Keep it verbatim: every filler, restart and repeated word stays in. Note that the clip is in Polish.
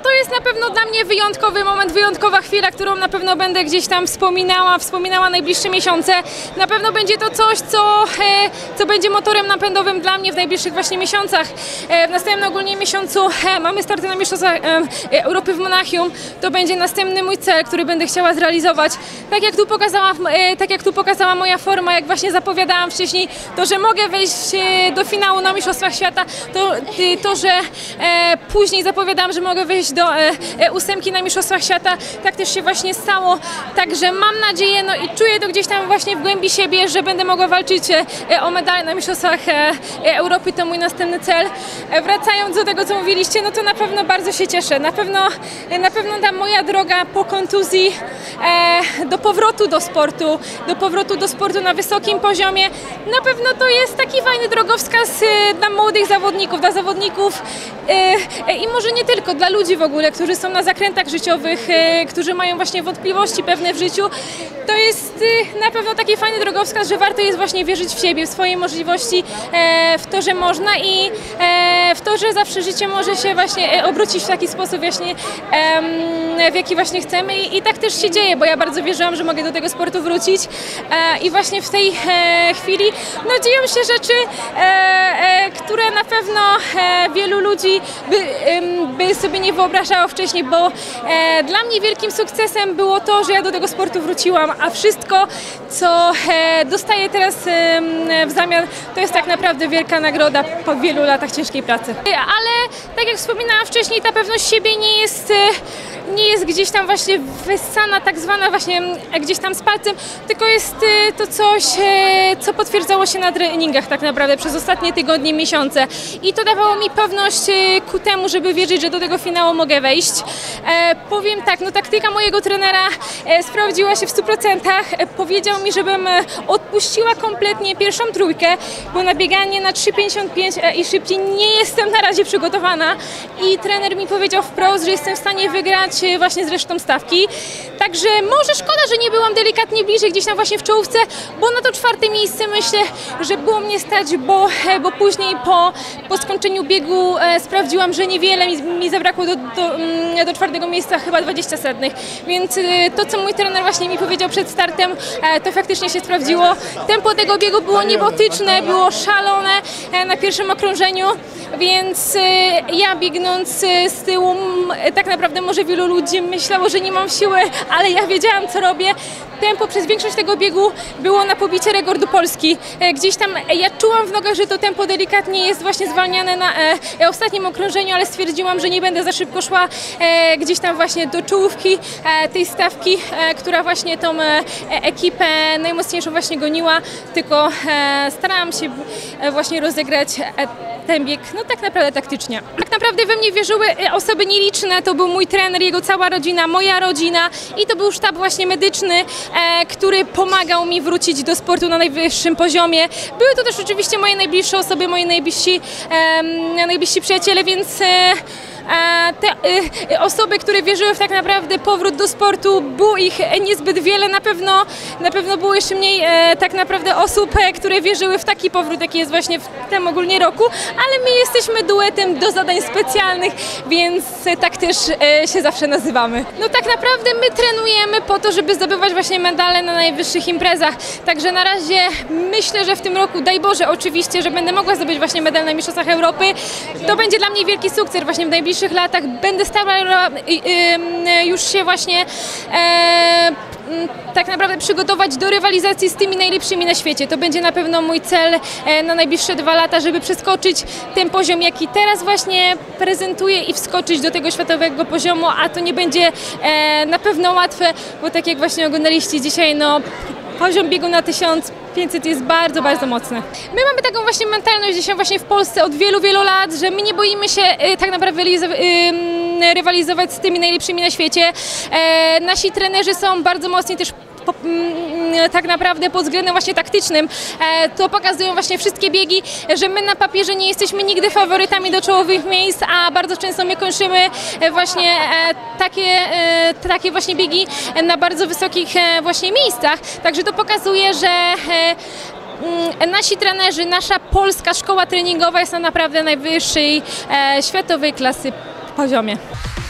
to jest na pewno dla mnie wyjątkowy moment, wyjątkowa chwila, którą na pewno będę gdzieś tam wspominała, wspominała najbliższe miesiące. Na pewno będzie to coś, co, co będzie motorem napędowym dla mnie w najbliższych właśnie miesiącach. W następnym ogólnie miesiącu mamy starty na Mistrzostwach Europy w Monachium. To będzie następny mój cel, który będę chciała zrealizować. Tak jak tu pokazała, tak jak tu pokazała moja forma, jak właśnie zapowiadałam wcześniej, to, że mogę wejść do finału na Mistrzostwach Świata, to, to że e, później zapowiadałam, że mogę wejść do e, ósemki na Mistrzostwach Świata, tak też się właśnie stało. Także mam nadzieję, no i czuję to gdzieś tam właśnie w głębi siebie, że będę mogła walczyć e, o medale na Mistrzostwach e, Europy, to mój następny cel. E, wracając do tego, co mówiliście, no to na pewno bardzo się cieszę. Na pewno, na pewno ta moja droga po kontuzji e, do powrotu do sportu, do powrotu do sportu na wysokim poziomie, na pewno to jest taki fajny drogowskaz e, dla młodych zawodników, dla zawodników e, i może nie tylko, dla ludzi w ogóle, którzy są na zakrętach życiowych, e, którzy mają właśnie wątpliwości pewne w życiu. To jest e, na pewno taki fajny drogowskaz, że warto jest właśnie wierzyć w siebie, w swoje możliwości, e, w to, że można i e, w to, że zawsze życie może się właśnie obrócić w taki sposób właśnie, e, w jaki właśnie chcemy i, i tak też się dzieje, bo ja bardzo wierzyłam, że mogę do tego sportu wrócić e, i właśnie w tej e, chwili no, dzieją się rzeczy, e, e, które na pewno e, wielu ludzi by, e, by sobie nie wyobrażało wcześniej, bo e, dla mnie wielkim sukcesem było to, że ja do tego sportu wróciłam, a wszystko, co e, dostaję teraz e, w zamian, to jest tak naprawdę wielka nagroda po wielu latach ciężkiej pracy. Ale tak jak wspominałam wcześniej, ta pewność siebie nie jest, e, nie jest gdzieś tam właśnie wyssana, tak zwana właśnie gdzieś tam z palcem, tylko jest e, to coś, e, co potwierdzało się na treningach tak naprawdę przez ostatnie tygodnie, miesiące. I to dawało mi pewność e, ku temu, żeby wierzyć, że do tego finału mogę wejść. E, powiem tak, no taktyka mojego trenera e, sprawdziła się w stu procentach. E, powiedział mi, żebym e, odpuściła kompletnie pierwszą trójkę, bo na bieganie na trzy pięćdziesiąt pięć e, i szybciej nie jestem na razie przygotowana. I trener mi powiedział wprost, że jestem w stanie wygrać e, właśnie z resztą stawki. Także może szkoda, że nie byłam delikatnie bliżej gdzieś tam właśnie w czołówce, bo na to czwarte miejsce myślę, że było mnie stać, bo, e, bo później po, po skończeniu biegu e, sprawdziłam, że niewiele mi, mi zabrakło do, do, do czwartego miejsca, chyba dwadzieścia setnych, więc e, to, co mój trener właśnie mi powiedział przed startem, e, to faktycznie się sprawdziło. Tempo tego biegu było niebotyczne, było szalone e, na pierwszym okrążeniu, więc e, ja biegnąc e, z tyłu, e, tak naprawdę może wielu ludzi myślało, że nie mam siły, ale ja wiedziałam, co robię. Tempo przez większość tego biegu było na pobicie rekordu Polski. E, gdzieś tam e, ja czułam w nogach, że to tempo delikatnie jest właśnie zwalniane na e, ostatnim okrążeniu, ale stwierdziłam, że nie będę za szybko szła e, gdzieś tam właśnie do czołówki e, tej stawki, e, która właśnie tą e, ekipę najmocniejszą właśnie goniła, tylko e, starałam się e, właśnie rozegrać e, ten bieg, no tak naprawdę taktycznie. Tak naprawdę we mnie wierzyły osoby nieliczne, to był mój trener, jego cała rodzina, moja rodzina i to był sztab właśnie medyczny, e, który pomagał mi wrócić do sportu na najwyższym poziomie. Były to też oczywiście moje najbliższe osoby, moi najbliżsi, e, najbliżsi przyjaciele, więc e, te osoby, które wierzyły w tak naprawdę powrót do sportu, było ich niezbyt wiele, na pewno, na pewno było jeszcze mniej tak naprawdę osób, które wierzyły w taki powrót, jaki jest właśnie w tym ogólnie roku, ale my jesteśmy duetem do zadań specjalnych, więc tak też się zawsze nazywamy. No tak naprawdę my trenujemy po to, żeby zdobywać właśnie medale na najwyższych imprezach, także na razie myślę, że w tym roku, daj Boże oczywiście, że będę mogła zdobyć właśnie medal na Mistrzostwach Europy. To będzie dla mnie wielki sukces właśnie w najbliższych latach. Będę starała już się właśnie e, tak naprawdę przygotować do rywalizacji z tymi najlepszymi na świecie. To będzie na pewno mój cel e, na najbliższe dwa lata, żeby przeskoczyć ten poziom, jaki teraz właśnie prezentuję i wskoczyć do tego światowego poziomu, a to nie będzie e, na pewno łatwe, bo tak jak właśnie oglądaliście dzisiaj, no poziom biegu na tysiąc pięćset jest bardzo, bardzo mocny. My mamy taką właśnie mentalność dzisiaj właśnie w Polsce od wielu, wielu lat, że my nie boimy się e, tak naprawdę e, rywalizować z tymi najlepszymi na świecie. E, nasi trenerzy są bardzo mocni też po, mm, tak naprawdę pod względem właśnie taktycznym. E, to pokazują właśnie wszystkie biegi, że my na papierze nie jesteśmy nigdy faworytami do czołowych miejsc, a bardzo często my kończymy właśnie e, takie, e, takie właśnie biegi na bardzo wysokich e, właśnie miejscach. Także to pokazuje, że e, nasi trenerzy, nasza polska szkoła treningowa jest na naprawdę najwyższej e, światowej klasy poziomie.